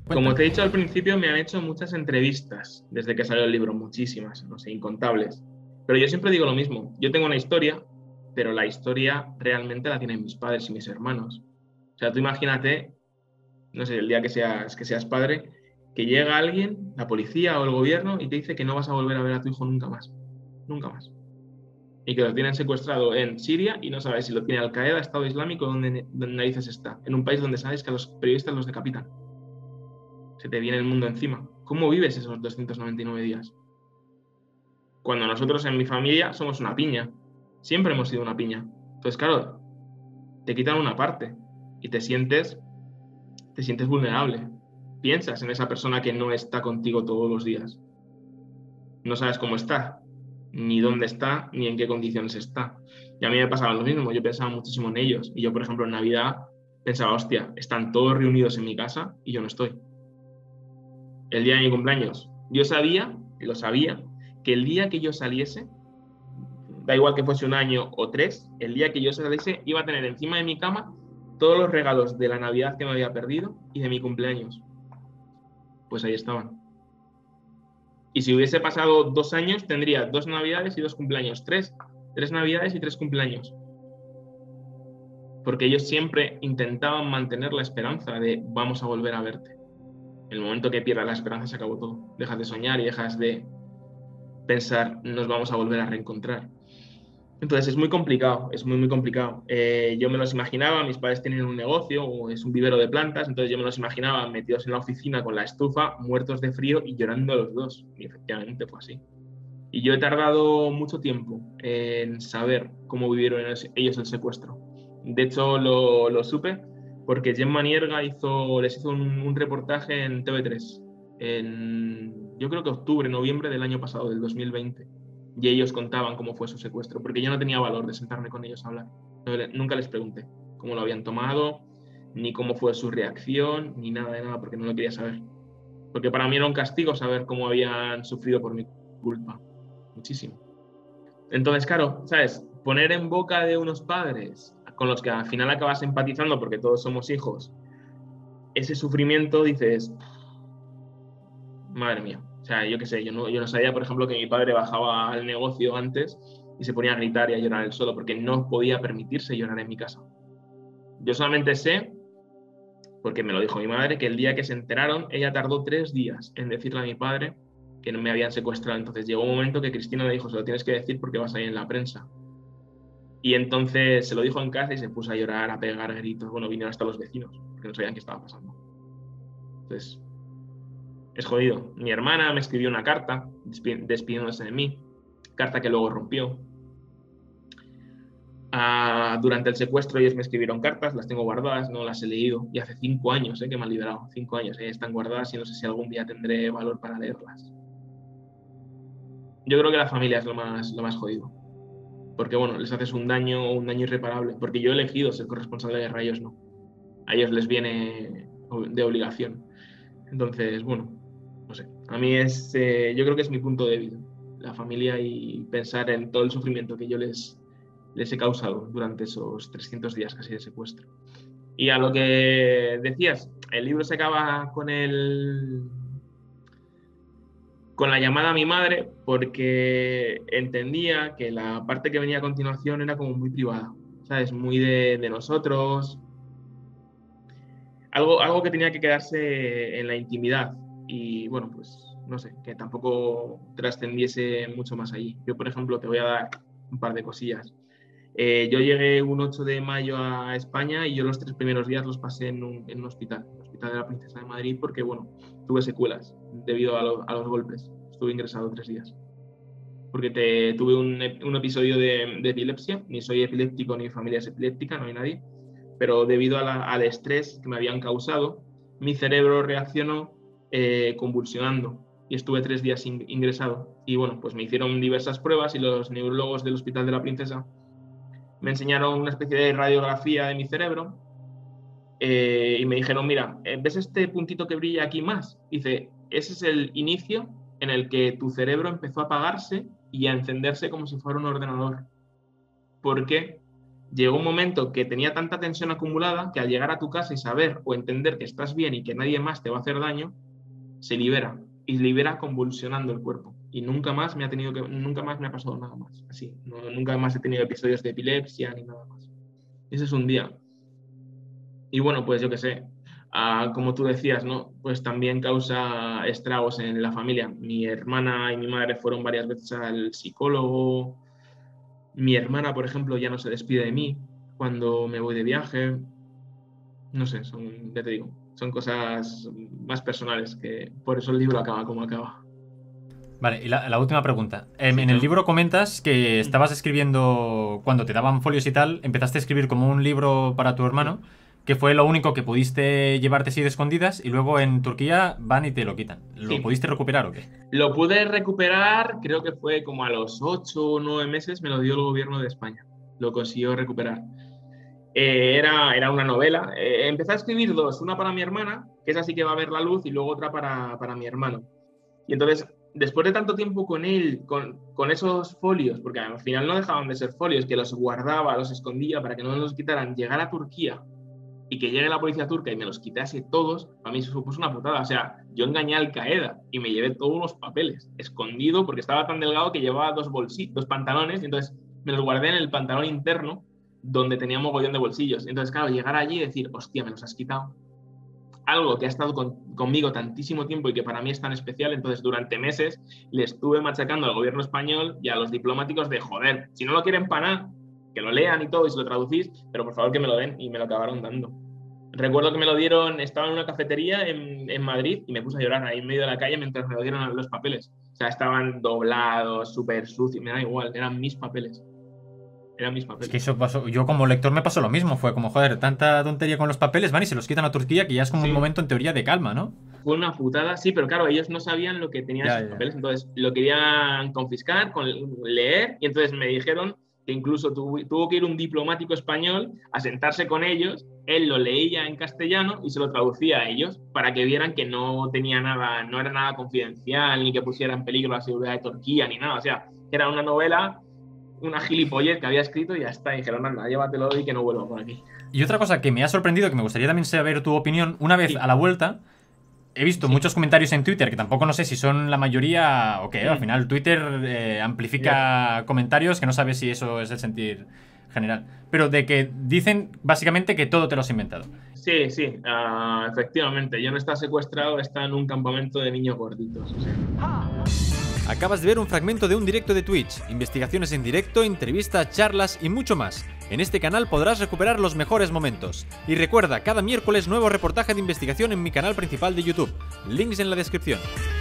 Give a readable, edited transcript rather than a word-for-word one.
Como Cuéntame. te he dicho al principio, me han hecho muchas entrevistas desde que salió el libro, muchísimas, no sé, incontables. Pero yo siempre digo lo mismo, yo tengo una historia, pero la historia realmente la tienen mis padres y mis hermanos. O sea, tú imagínate, no sé, el día que seas padre, que llega alguien, la policía o el gobierno, y te dice que no vas a volver a ver a tu hijo nunca más. Nunca más. Y que lo tienen secuestrado en Siria y no sabes si lo tiene Al-Qaeda, Estado Islámico, donde narices está. En un país donde sabes que a los periodistas los decapitan. Se te viene el mundo encima. ¿Cómo vives esos 299 días? Cuando nosotros en mi familia somos una piña. Siempre hemos sido una piña. Entonces, claro, te quitan una parte y te sientes vulnerable. Piensas en esa persona que no está contigo todos los días. No sabes cómo está, ni dónde está, ni en qué condiciones está. Y a mí me pasaba lo mismo, yo pensaba muchísimo en ellos. Y yo, por ejemplo, en Navidad pensaba, hostia, están todos reunidos en mi casa y yo no estoy. El día de mi cumpleaños, yo sabía, y lo sabía, que el día que yo saliese, da igual que fuese un año o tres, el día que yo saliese iba a tener encima de mi cama todos los regalos de la Navidad que me había perdido y de mi cumpleaños. Pues ahí estaban. Y si hubiese pasado 2 años, tendría 2 Navidades y 2 cumpleaños. Tres Navidades y 3 cumpleaños. Porque ellos siempre intentaban mantener la esperanza de vamos a volver a verte. En el momento que pierdas la esperanza se acabó todo. Dejas de soñar y dejas de pensar nos vamos a volver a reencontrar. Entonces es muy complicado, es muy, muy complicado. Yo me los imaginaba, mis padres tienen un negocio o es un vivero de plantas, entonces yo me los imaginaba metidos en la oficina con la estufa, muertos de frío y llorando los dos. Y efectivamente fue así. Y yo he tardado mucho tiempo en saber cómo vivieron ellos el secuestro. De hecho, lo supe porque Gemma Nierga les hizo un reportaje en TV3 yo creo que octubre, noviembre del año pasado, del 2020. Y ellos contaban cómo fue su secuestro, porque yo no tenía valor de sentarme con ellos a hablar. Nunca les pregunté cómo lo habían tomado, ni cómo fue su reacción, ni nada de nada, porque no lo quería saber. Porque para mí era un castigo saber cómo habían sufrido por mi culpa. Muchísimo. Entonces, claro, ¿sabes? Poner en boca de unos padres con los que al final acabas empatizando porque todos somos hijos, ese sufrimiento dices, madre mía. O sea, yo qué sé, yo no sabía, por ejemplo, que mi padre bajaba al negocio antes y se ponía a gritar y a llorar él solo porque no podía permitirse llorar en mi casa. Yo solamente sé, porque me lo dijo mi madre, que el día que se enteraron, ella tardó 3 días en decirle a mi padre que no me habían secuestrado. Entonces llegó un momento que Cristina le dijo, se lo tienes que decir porque vas a ir en la prensa. Y entonces se lo dijo en casa y se puso a llorar, a pegar gritos. Bueno, vinieron hasta los vecinos, porque no sabían qué estaba pasando. Entonces, es jodido. Mi hermana me escribió una carta despidiéndose de mí, carta que luego rompió. Durante el secuestro ellos me escribieron cartas, las tengo guardadas, no las he leído. Y hace 5 años que me han liberado, 5 años, están guardadas y no sé si algún día tendré valor para leerlas. Yo creo que la familia es lo más jodido. Porque bueno, les haces un daño irreparable. Porque yo he elegido ser corresponsable de guerra, ellos no. A ellos les viene de obligación. Entonces, bueno, no sé. A mí yo creo que es mi punto débil, la familia y pensar en todo el sufrimiento que yo les he causado durante esos 300 días casi de secuestro. Y a lo que decías, el libro se acaba con la llamada a mi madre porque entendía que la parte que venía a continuación era como muy privada, ¿sabes? Muy de nosotros, algo que tenía que quedarse en la intimidad y bueno, pues no sé, que tampoco trascendiese mucho más allí. Yo, por ejemplo, te voy a dar un par de cosillas. Yo llegué un 8 de mayo a España y yo los 3 primeros días los pasé en un hospital, el Hospital de la Princesa de Madrid, porque bueno, tuve secuelas debido a los golpes. Estuve ingresado 3 días. Porque tuve un episodio de epilepsia, ni soy epiléptico ni mi familia es epiléptica, no hay nadie, pero debido al estrés que me habían causado, mi cerebro reaccionó convulsionando y estuve 3 días ingresado. Y bueno, pues me hicieron diversas pruebas y los neurólogos del Hospital de la Princesa me enseñaron una especie de radiografía de mi cerebro y me dijeron, mira, ¿ves este puntito que brilla aquí más? Dice, ese es el inicio en el que tu cerebro empezó a apagarse y a encenderse como si fuera un ordenador. ¿Por qué? llegó un momento que tenía tanta tensión acumulada que al llegar a tu casa y saber o entender que estás bien y que nadie más te va a hacer daño, se libera y libera convulsionando el cuerpo. Y nunca más me ha pasado nada más. Así, nunca más he tenido episodios de epilepsia ni nada más. Ese es un día. Y bueno, pues yo qué sé, como tú decías, ¿no? Pues también causa estragos en la familia. Mi hermana y mi madre fueron varias veces al psicólogo. Mi hermana, por ejemplo, ya no se despide de mí cuando me voy de viaje. No sé, ya te digo, son cosas más personales, que por eso el libro acaba como acaba. Vale, y la última pregunta. Sí, En el claro. libro comentas que estabas escribiendo, cuando te daban folios y tal, empezaste a escribir como un libro para tu hermano, que fue lo único que pudiste llevarte así de escondidas, y luego en Turquía van y te lo quitan. ¿Lo Sí, pudiste recuperar o qué? lo pude recuperar, creo que fue como a los 8 o 9 meses, me lo dio el gobierno de España. Lo consiguió recuperar. Era una novela. Empecé a escribir dos, una para mi hermana, que es así que va a ver la luz, y luego otra para mi hermano. Y entonces, después de tanto tiempo con él, con esos folios, porque al final no dejaban de ser folios, que los guardaba, los escondía para que no los quitaran, llegar a Turquía y que llegue la policía turca y me los quitase todos, a mí eso supuso una putada. O sea, yo engañé a Al Qaeda y me llevé todos los papeles escondido porque estaba tan delgado que llevaba dos pantalones, y entonces me los guardé en el pantalón interno donde tenía mogollón de bolsillos. Entonces, claro, llegar allí y decir, hostia, me los has quitado. Algo que ha estado conmigo tantísimo tiempo y que para mí es tan especial. Entonces, durante meses le estuve machacando al gobierno español y a los diplomáticos de, joder, si no lo quieren para nada, que lo lean y todo y se lo traducís, pero por favor que me lo den, y me lo acabaron dando. Recuerdo que me lo dieron, estaba en una cafetería en Madrid y me puse a llorar ahí en medio de la calle mientras me lo dieron los papeles. O sea, estaban doblados, súper sucios, me da igual, eran mis papeles. Eran mis Es que papeles. eso pasó, yo como lector me pasó lo mismo, fue como, joder, tanta tontería con los papeles, van y se los quitan a Turquía, que ya es como un Sí, momento en teoría de calma, ¿no? fue una putada, sí, pero claro, ellos no sabían lo que tenían Ya, esos ya. papeles, entonces lo querían confiscar, leer, y entonces me dijeron que incluso tuvo que ir un diplomático español a sentarse con ellos, él lo leía en castellano y se lo traducía a ellos para que vieran que no tenía nada, no era nada confidencial, ni que pusiera en peligro la seguridad de Turquía, ni nada, o sea, que era una novela, una gilipollez que había escrito y ya está, y dijeron, anda, llévatelo y que no vuelva por aquí. Y otra cosa que me ha sorprendido, que me gustaría también saber tu opinión, una vez Sí, a la vuelta, he visto sí. muchos comentarios en Twitter, que tampoco no sé si son la mayoría o qué, al final Twitter Ya. amplifica comentarios que no sabes si eso es el sentir general. Pero de que dicen básicamente que todo te lo has inventado. Sí, sí, efectivamente. Yo no está secuestrado, está en un campamento de niños gorditos. O sea. Acabas de ver un fragmento de un directo de Twitch, investigaciones en directo, entrevistas, charlas y mucho más. En este canal podrás recuperar los mejores momentos. Y recuerda, cada miércoles nuevo reportaje de investigación en mi canal principal de YouTube. Links en la descripción.